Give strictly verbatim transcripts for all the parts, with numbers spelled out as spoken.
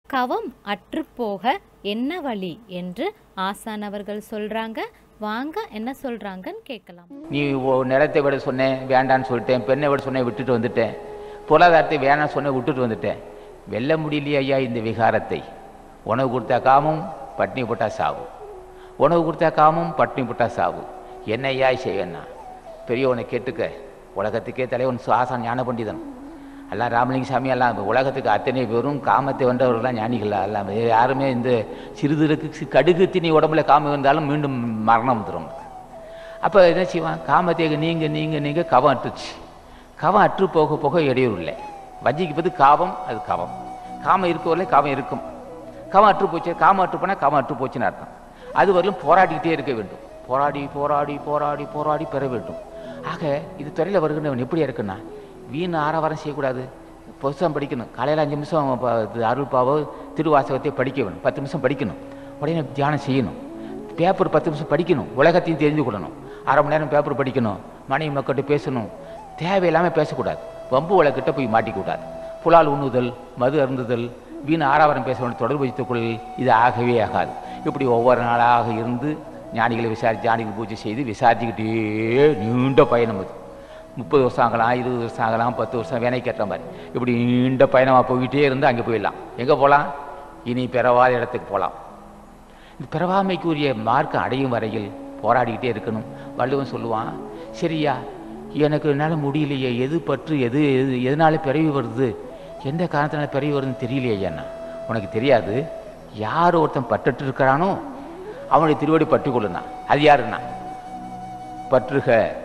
கவம் அற்றுப்போக என்ன வழி என்று ஆசான் அவர்கள் சொல்றாங்க. வாங்க என்ன சொல்றாங்கன்னு கேட்கலாம். நீ நிறத்தை விட சொன்னேன் வேண்டான்னு சொல்லிட்டேன், பெண்ணை விட சொன்னேன் விட்டுட்டு வந்துட்டேன், பொருளாதாரத்தை வேணாம் சொன்னேன் விட்டுட்டு வந்துட்டேன். வெல்ல முடியலையே ஐயா இந்த விகாரத்தை. உணவு கொடுத்தா காமும் பட்னி போட்டா சாவு, உணவு கொடுத்தா காமும் பட்னி போட்டா சாவு. என்ன ஐயா செய்வேன்னா பெரியவனை கேட்டுக்க. உலகத்துக்கே தலைவன் ஆசான் ஞான பண்டிதன் எல்லாம் ராமலிங்க சாமி எல்லாம் உலகத்துக்கு அத்தனை பேரும் காமத்தை வென்றவர்கள்லாம் ஞானிகள் எல்லாம். யாருமே இந்த சிறிதுக்கு கடுகு திணி உடம்புல காமம் வந்தாலும் மீண்டும் மரணம் வந்துடும். அப்போ என்ன செய்வான், காமத்தை நீங்கள் நீங்கள் நீங்கள் கவம் அற்றுச்சு. கவம் அற்று போக போக இடையூறு இல்லை. வஞ்சிக்கு பற்றி காவம், அது கவம். காமம் இருக்கவில்லை, காமம் இருக்கும். கவம் அற்று போச்சு, காமம் அற்று போனால் காமம் அற்று போச்சுன்னு அர்த்தம். அது வரலும் போராடிக்கிட்டே இருக்க வேண்டும். போராடி போராடி போராடி போராடி பெற வேண்டும். ஆக இது துறையில் வருகின்றவன் எப்படி இருக்குன்னா, வீண் ஆரவாரம் செய்யக்கூடாது. புத்தகம் படிக்கணும். காலையில் அஞ்சு நிமிஷம் அருள்பாவோ திருவாசகத்தை படிக்க வேணும். பத்து நிமிஷம் படிக்கணும். உடனே தியானம் செய்யணும். பேப்பர் பத்து நிமிஷம் படிக்கணும். உலகத்தையும் தெரிஞ்சு கொள்ளணும். அரை மணி நேரம் பேப்பர் படிக்கணும். மனைவி மக்கள்கிட்ட பேசணும். தேவையில்லாமல் பேசக்கூடாது. வம்பு உலகிட்ட போய் மாட்டிக்கூடாது. புலால் உண்ணுதல், மது அருந்துதல், வீண் ஆரவாரம் பேச வேண்டும், தொடர்பு வைத்துக் கொள்ளுதல், இது ஆகவே ஆகாது. இப்படி ஒவ்வொரு நாளாக இருந்து ஞானிகளை விசாரித்து ஞானிகள் பூஜை செய்து விசாரிச்சுக்கிட்டே நீண்ட பயணம். அது முப்பது வருஷம் ஆகலாம், இருபது வருஷம் ஆகலாம், பத்து வருஷம் வேலை கேட்ட மாதிரி இப்படி நீண்ட பயணமாக போய்கிட்டே இருந்து அங்கே போயிடலாம். எங்கே போகலாம்? இனி பிறவாத இடத்துக்கு போகலாம். இந்த பிறவாமைக்குரிய மார்க்கம் அடையும் வரையில் போராடிக்கிட்டே இருக்கணும். வள்ளுவன் சொல்லுவான், சரியா எனக்கு என்னால் முடியலையே, எது பற்று, எது எது எதனால பிறவி வருது, எந்த காரணத்தினால பிறவி வருதுன்னு தெரியலையேண்ணா. உனக்கு தெரியாது. யார் ஒருத்தன் பட்டுட்டு இருக்கிறானோ அவனுடைய திருவடி பற்றி கொள்ளுனா. அது யாருன்னா பற்றுக.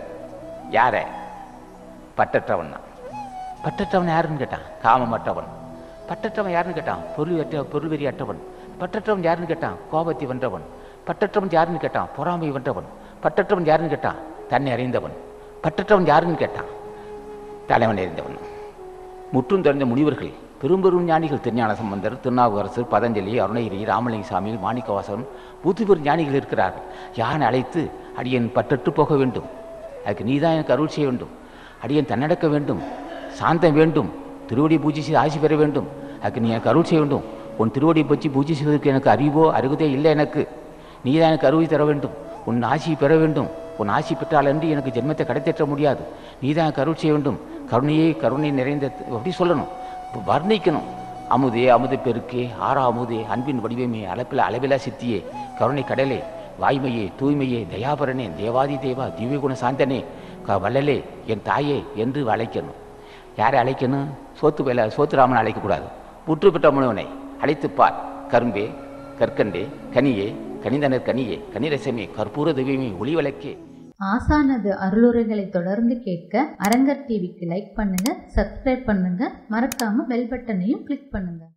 யார? பட்டற்றவன் தான். பட்டற்றவன் யாருன்னு கேட்டான், காமமற்றவன். பட்டற்றவன் யாருன்னு கேட்டான், பொருள் அற்ற பொருள் வெறி அற்றவன். பட்டற்றவன் யாருன்னு கேட்டான், கோபத்தை வென்றவன். பட்டற்றவன் யாருன்னு கேட்டான், பொறாமை வென்றவன். பட்டற்றவன் யாருன்னு கேட்டான், தன்னை அறிந்தவன். பட்டற்றவன் யாருன்னு கேட்டான், தலைவன் அறிந்தவன். முற்றும் தெரிந்த முனிவர்கள், பெரும்பெரும் ஞானிகள், திருஞான சம்பந்தர், திருநாவுக்கரசர், பதஞ்சலி, அருணகிரி, ராமலிங்க சாமி, மாணிக்கவாசகன், புது பெரும் ஞானிகள் இருக்கிறார்கள். யானை அழைத்து அடியன் பட்டற்று போக வேண்டும், அதுக்கு நீ தான் எனக்கு அருள் செய்ய வேண்டும், அடியன் தன்னடக்க வேண்டும், சாந்தம் வேண்டும், திருவடி பூஜை செய்து ஆசி பெற வேண்டும், அதுக்கு நீ எனக்கு அருள் செய்ய வேண்டும், உன் திருவடியை பற்றி பூஜை செய்வதற்கு எனக்கு அறிவோ அருகதே இல்லை, எனக்கு நீ தான் எனக்கு அருளை தர வேண்டும், உன் ஆசியை பெற வேண்டும், உன் ஆசி பெற்றால் அன்றி எனக்கு ஜென்மத்தை கடைத்தேற்ற முடியாது, நீ தான் எனக்கு அருள் செய்ய வேண்டும், கருணையே கருணை நிறைந்த அப்படி சொல்லணும், வர்ணிக்கணும். அமுதே அமுத பெருக்கே, ஆறா அமுதே, அன்பின் வடிவமே, அளப்பில் அளவிலா சித்தியே, கருணை கடலே, வாய்மையே, தூய்மையே, தயாபரனே, தேவாதி தேவா, திவ்ய குண சாந்தனே, க வள்ளலே, என் தாயே என்று அழைக்கணும். யாரை அழைக்கணும்? சோத்து வேலை சோத்துராமனை அழைக்கக்கூடாது. புற்று பெற்ற முனிவனை அழைத்துப்பார். கரும்பே, கற்கண்டே, கனியே, கனிந்தனர் கனியே, கனிரசமே, கற்பூர தெய்வமே, ஒளி விளக்கே. ஆசானது அருளுரைகளை தொடர்ந்து கேட்க அரங்கர் டிவிக்கு லைக் பண்ணுங்க, சப்ஸ்கிரைப் பண்ணுங்க, மறக்காம பெல் பட்டனையும் கிளிக் பண்ணுங்க.